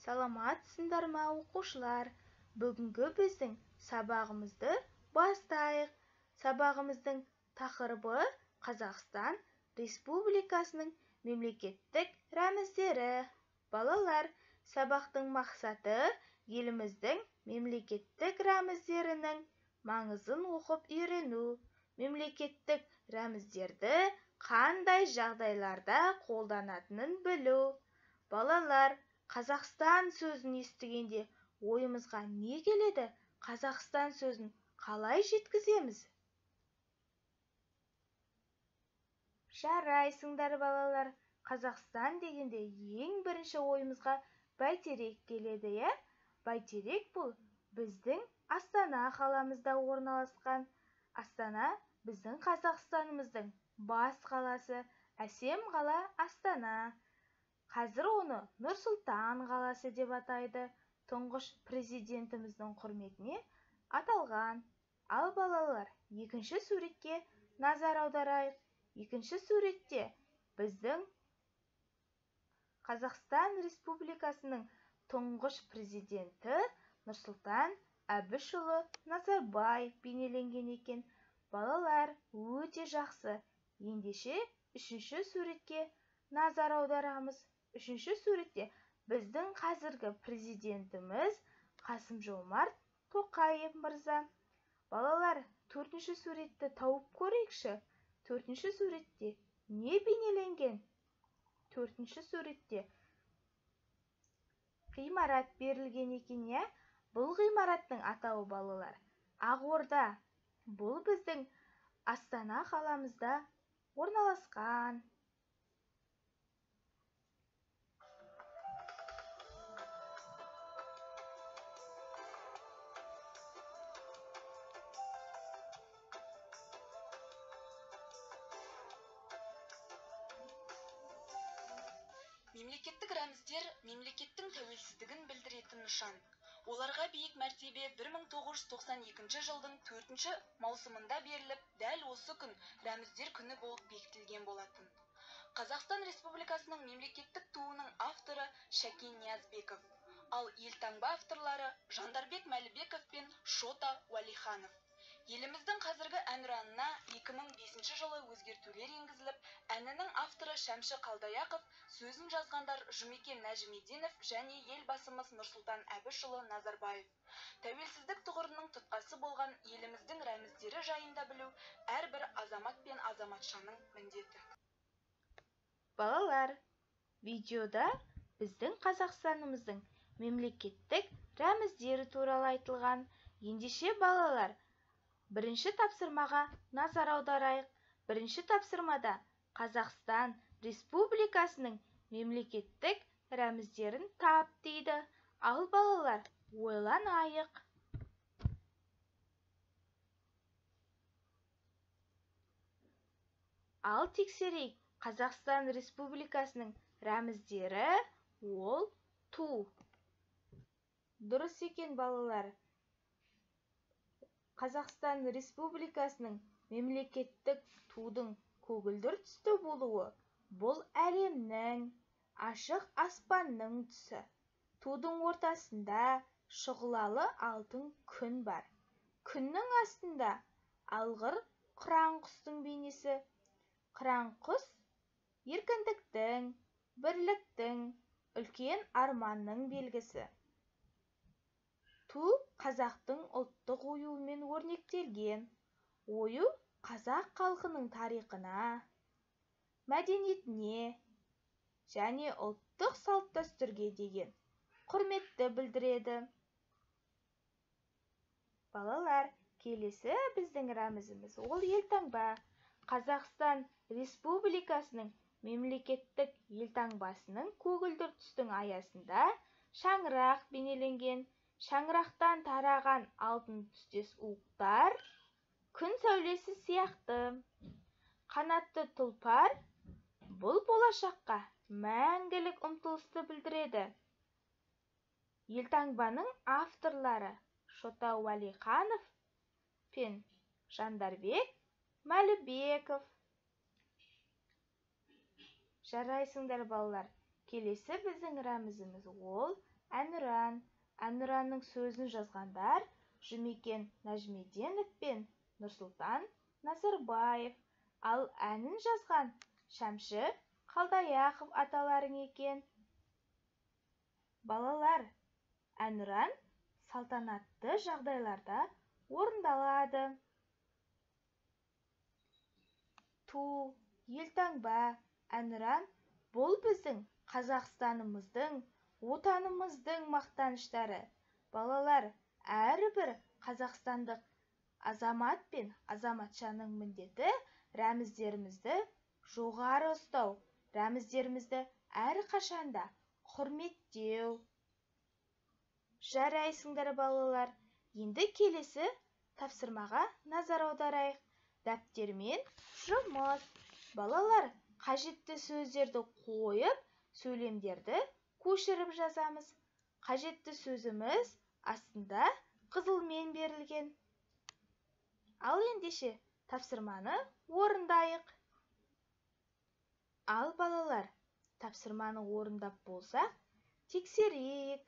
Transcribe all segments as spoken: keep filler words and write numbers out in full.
Саламатсыңдар ма, оқушылар? Бүгінгі біздің сабағымызды бастайық. Сабағымыздың тақырыбы Қазақстан Республикасының мемлекеттік рәміздері. Балалар, сабақтың мақсаты еліміздің мемлекеттік рәміздерінің маңызын оқып үйрену. Мемлекеттік рәміздерді қандай жағдайларда қолданатынын білу. Балалар, Қазақстан сөзін естігенде ойымызға не келеді? Қазақстан сөзін қалай жеткіземіз? Жарайсыңдар, балалар. Қазақстан дегенде ең бірінші ойымызға Бәйтерек келеді, е? Бәйтерек бұл біздің Астана қаламызда орналасқан. Астана біздің Қазақстанымыздың бас қаласы, әсем қала Астана. Қазір оны Нұр-Сұлтан қаласы деп атайды. Тұңғыш президентіміздің құрметіне аталған. Ал балалар, екінші суретке назар аударайық. Екінші суретте біздің Қазақстан Республикасының тұңғыш президенті Нұрсұлтан Әбішұлы Назарбаев бейнеленген екен. Балалар, өте жақсы. Ендеше үшінші суретке назар аударамыз. Үшінші суретте біздің қазіргі президентіміз Қасым-Жомарт Тоқаев мырза. Балалар, төртінші суретті тауып көрейікші. Төртінші суретте не бейнеленген? Төртінші суретте ғимарат берілген екен, е? Бұл ғимараттың атауы, балалар, Ақорда. Бұл біздің Астана қаламызда орналасқан. Мемлекеттік рәміздер мемлекеттің тәуелсіздігін білдіретін нышан. Оларға биік мәртебе бір мың тоғыз жүз тоқсан екінші жылдың төртінші маусымында беріліп, дәл осы күн рәміздер күні болып бекітілген болатын. Қазақстан Республикасының мемлекеттік туының авторы Шәкен Ниязбеков, ал елтаңба авторлары Жандарбек Мәлібеков пен Шота Уәлиханов. Еліміздің қазіргі әнұранына екі мың бесінші жылы өзгертулер енгізіліп, әнінің авторы Шәмші Қалдаяқов, сөзін жазғандар Жұмекен Нәжімеденов және елбасымыз Нұрсұлтан Әбішұлы Назарбаев. Тәуелсіздік тұғырының тұтқасы болған еліміздің рәміздері жайында білу әрбір азамат пен азаматшаның міндеті. Балалар, видеода біздің Қазақстанымыздың мемлекеттік рәміздері туралы айтылған. Ендеше балалар, бірінші тапсырмаға назар аударайық. Бірінші тапсырмада Қазақстан Республикасының мемлекеттік рәміздерін тап дейді. Ал балалар, ойланайық. Ал тексерейік. Қазақстан Республикасының рәміздері ол ту. Дұрыс екен, балалар. Қазақстан Республикасының мемлекеттік тудың көгілдір түсті болуы бұл әлемнің, ашық аспанның түсі. Тудың ортасында шұғылалы алтын күн бар. Күннің астында алғыр қыран құстың бейнесі. Қыран құс еркіндіктің, бірліктің, үлкен арманның белгісі. Ту қазақтың ұлттық оюымен өрнектелген. Ою қазақ халқының тарихына, мәдениетіне және ұлттық салт-дәстүрге деген құрметті білдіреді. Балалар, келесі біздің рәмізіміз ол елтаңба. Қазақстан Республикасының мемлекеттік елтаңбасының көгілдір түстің аясында шаңырақ бейнеленген. Шаңырақтан тараған алтын түстес уықтар күн сәулесі сияқты. Қанатты тұлпар бұл болашаққа мәңгілік ұмтылысты білдіреді. Елтаңбаның авторлары Шота Уәлиханов пен Жандарбек Мәлібеков. Жарайсыңдар, балалар. Келесі біздің рәмізіміз ол әнұран. Әнұранның сөзін жазғандар Жұмекен Нәжмеденов пен Нұрсұлтан Назарбаев, ал әнін жазған Шәмші Қалдаяқов аталарың екен. Балалар, әнұран салтанатты жағдайларда орындалады. Ту, елтаңба, әнұран бұл біздің Қазақстанымыздың, отанымыздың мақтаныштары. Балалар, әрбір қазақстандық азамат пен азаматшаның міндеті рәміздерімізді жоғары ұстау, рәміздерімізді әрқашанда құрметтеу. Жарайсыңдар балалар, енді келесі тапсырмаға назар аударайық. Дәптермен жұмыс. Балалар, қажетті сөздерді қойып, сөйлемдерді көшіріп жазамыз. Қажетті сөзіміз астында қызылмен берілген. Ал ендеше тапсырманы орындайық. Ал балалар, тапсырманы орындап болсақ, тексерейік.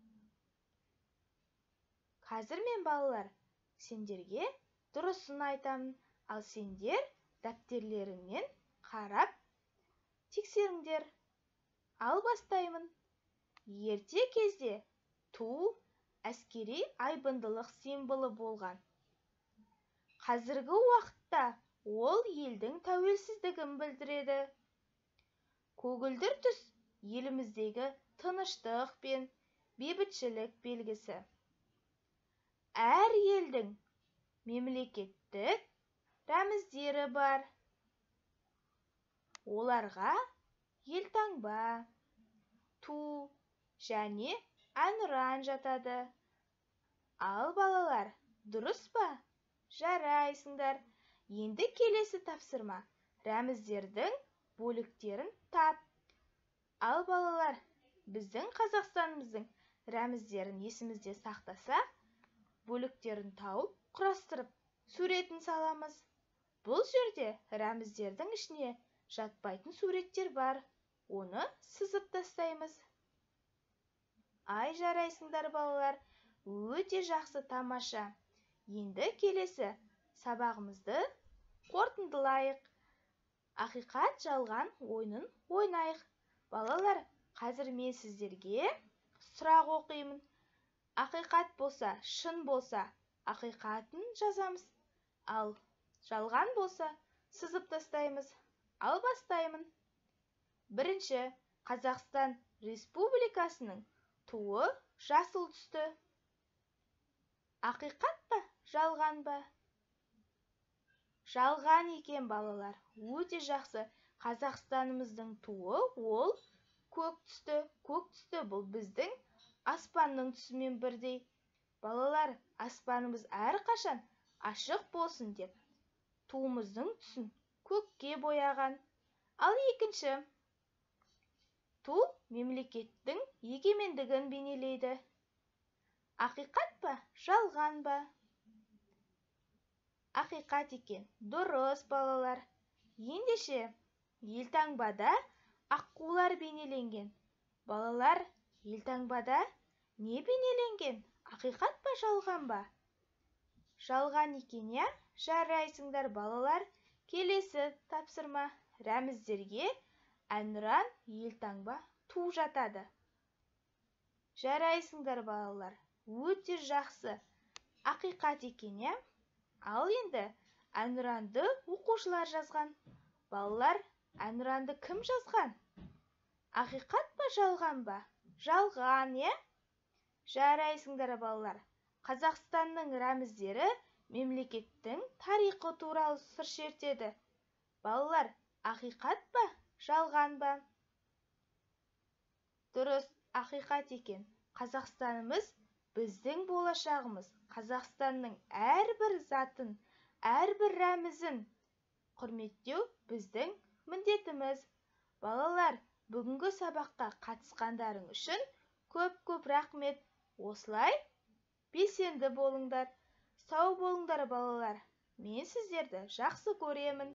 Қазір мен балалар, сендерге дұрысын айтамын, ал сендер дәптерлеріңнен қарап тексеріңдер. Ал бастаймын. Ерте кезде ту әскери айбындылық символы болған. Қазіргі уақытта ол елдің тәуелсіздігін білдіреді. Көгілдір түс еліміздегі тыныштық пен бейбітшілік белгісі. Әр елдің мемлекеттік рәміздері бар. Оларға елтаңба, ту және әнұран жатады. Ал балалар, дұрыс па? Жарайсыңдар. Енді келесі тапсырма. Рәміздердің бөліктерін тап. Ал балалар, біздің Қазақстанымыздың рәміздерін есімізде сақтаса, бөліктерін тауып, құрастырып, суретін саламыз. Бұл жерде рәміздердің ішіне жатпайтын суреттер бар. Оны сызып тастаймыз. Ай, жарайсыңдар балалар, өте жақсы, тамаша. Енді келесі сабағымызды қорытындылайық. Ақиқат жалған ойынын ойнайық. Балалар, қазір мен сіздерге сұрақ оқимын. Ақиқат болса, шын болса, ақиқатын жазамыз. Ал жалған болса, сызып тастаймыз. Ал бастаймын. Бірінші, Қазақстан Республикасының туы жасыл түсті. Ақиқат па, жалған ба? Жалған екен балалар. Өте жақсы. Қазақстанымыздың туы ол көк түсті. Көк түсті бұл біздің аспанның түсімен бірдей. Балалар, аспанымыз әрқашан ашық болсын деп, туымыздың түсін көкке бояған. Ал екінші, ту мемлекеттің егемендігін бейнелейді. Ақиқат па, жалған ба? Ақиқат екен. Дұрыс, балалар. Ендеше, елтаңбада аққулар бейнеленген. Балалар, елтаңбада не бейнеленген? Ақиқат па, жалған ба? Жалған екен, я? Жарайсыңдар балалар. Келесі тапсырма. Рәміздерге әнұран, елтаңба, ту жатады. Жарайсыңдар балалар. Өте жақсы. Ақиқат екен, я? Ал енді әнұранды оқушылар жазған. Балалар, әнұранды кім жазған? Ақиқат па, жалған ба? Жалған, е? Жарайсыңдар балалар. Қазақстанның рәміздері мемлекеттің тарихы туралы сыр шертеді. Балалар, ақиқат па, жалған ба? Дұрыс, ақиқат екен. Қазақстанымыз біздің болашағымыз. Қазақстанның әрбір затын, әрбір рәмізін құрметтеу біздің міндетіміз. Балалар, бүгінгі сабаққа қатысқандарың үшін көп-көп рахмет. Осылай белсенді болыңдар. Сау болыңдар балалар. Мен сіздерді жақсы көремін.